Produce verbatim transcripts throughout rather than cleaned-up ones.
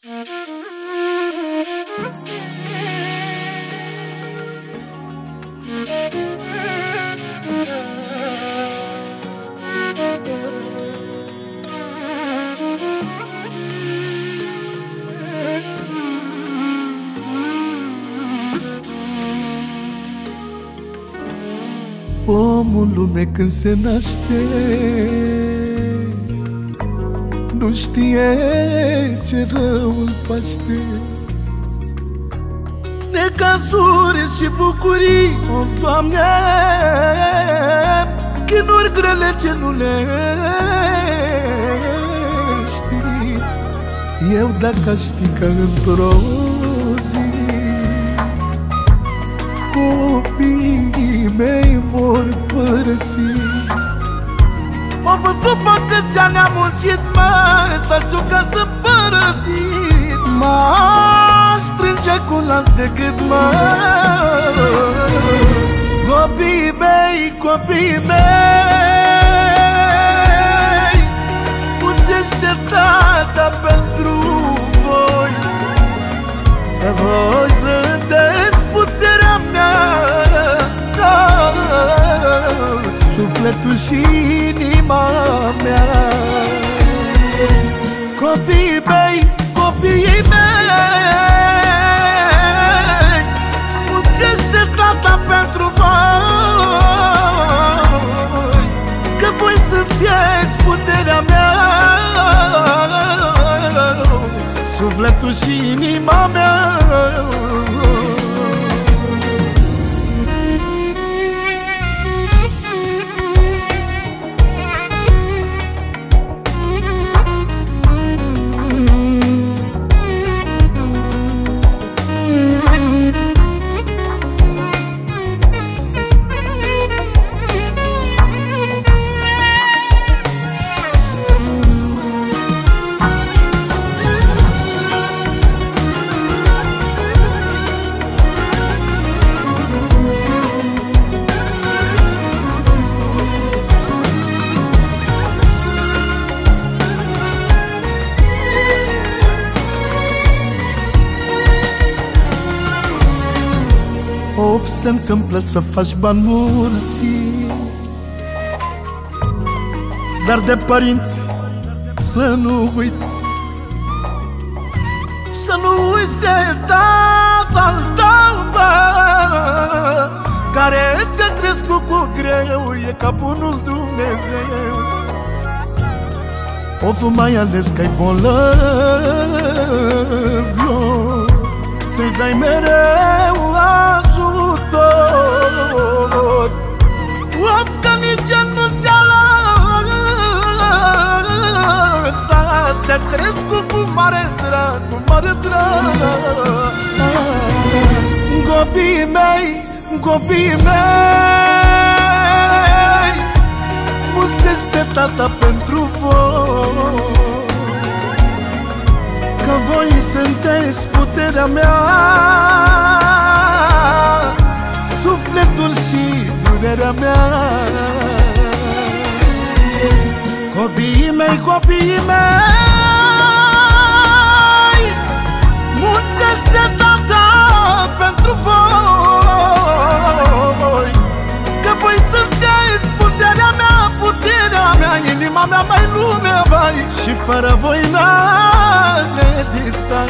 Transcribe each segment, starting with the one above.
Omul în lume când se naște nu știe ce rău îl paște. Necazuri și bucurii, of, Doamne, chinuri grele ce nu le știi. Eu dacă aș ști că într-o zi copiii mei vor părăsi, o văd după câți ani am muncit, mă, să știu că să părăsit, mă strânge cu las de gât, mă. Copiii mei, copiii mei, muncește tata pentru voi, că voi sunteți puterea mea, da, sufletul și inima mea. Copiii mei, copiii mei, muncește tata pentru voi, că voi sunteți puterea mea, sufletul și inima mea. Of, se întâmplă să faci bani mulți, dar de părinți să nu uiți, să nu uiți de tatăl tău, bă, care te-a crescut cu greu, e ca bunul Dumnezeu. Of, mai ales că-i bolnav, să-i dai mereu ajutor. Of, că nici nu te-a lăsat, te-a crescut cu mare drag, cu mare drag. Copiii mei, copiii mei, mulțește tata pentru voi, că voi sunteți puterea mea, sufletul și durerea mea. Copiii mei, copiii mei, muncește tata pentru voi, că voi sunteți puterea mea, puterea mea, inima mea, mai lumea, vai, și fără voi n-aș rezista.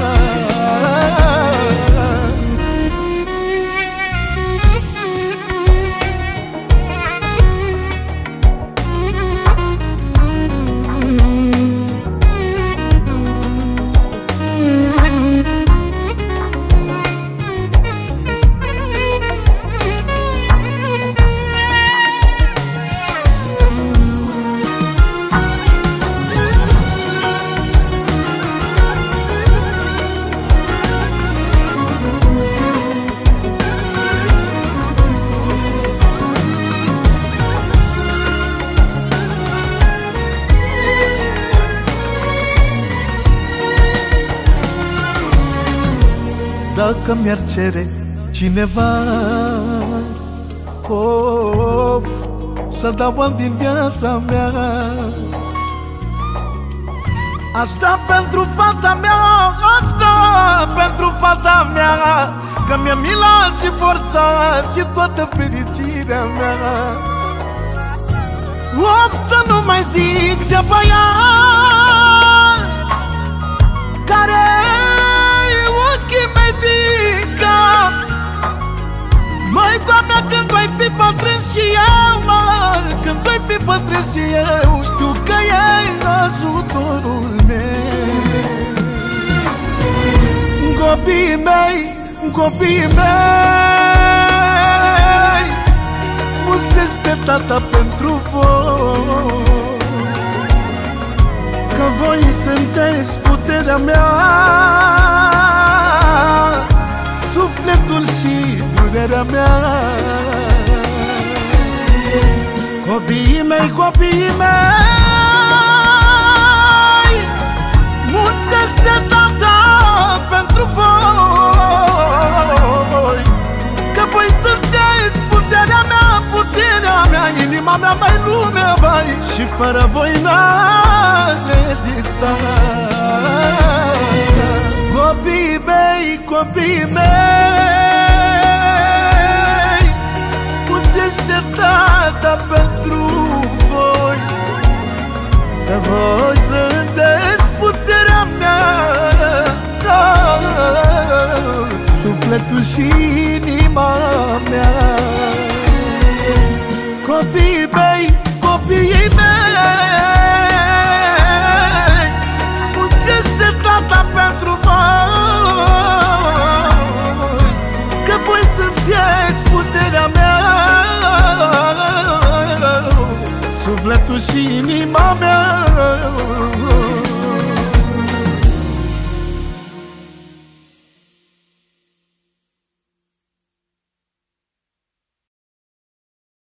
Dacă mi-ar cere cineva, of, să dau ani din viața mea, aș da pentru fata mea, aș mi-e mila și forța și toată fericirea mea. Of, să nu mai zic de băiat care ochii mei din cap. Măi, Doamne, când voi fi bătrân și eu, mă, când voi fi bătrân și eu, știu că e ajutorul meu. Copiii mei, copiii mei, mulțesc de tata pentru voi, că voi sunteți puterea mea, sufletul și durerea mea. Copiii mei, copiii mei, mulțesc de tata pentru voi, că voi sunteți puterea mea, puterea mea, inima mea, mai lumea, vai, și fără voi n-aș rezista. Copiii mei, copiii mei, mulțesc de tata pentru voi, că voi sunteți puterea mea, da, sufletul și inima mea. Copiii mei, copiii mei, mulțesc de tata pentru voi, că voi sunteți puterea mea, sufletul și inima mea.